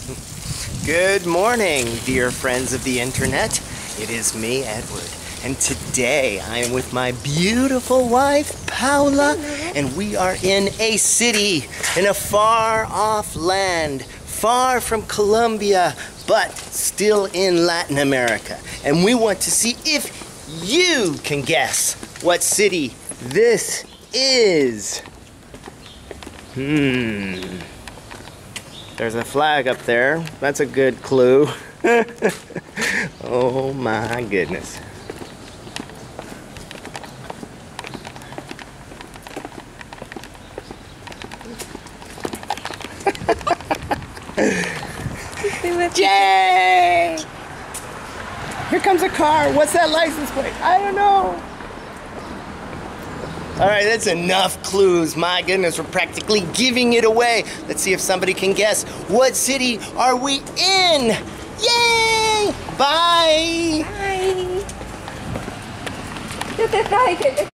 Good morning, dear friends of the internet. It is me, Edward, and today I am with my beautiful wife, Paula, and we are in a city in a far-off land, far from Colombia, but still in Latin America. And we want to see if you can guess what city this is. There's a flag up there. That's a good clue. Oh my goodness. Yay! Here comes a car. What's that license plate? I don't know. All right, that's enough clues. My goodness, we're practically giving it away. Let's see if somebody can guess. What city are we in? Yay! Bye! Bye!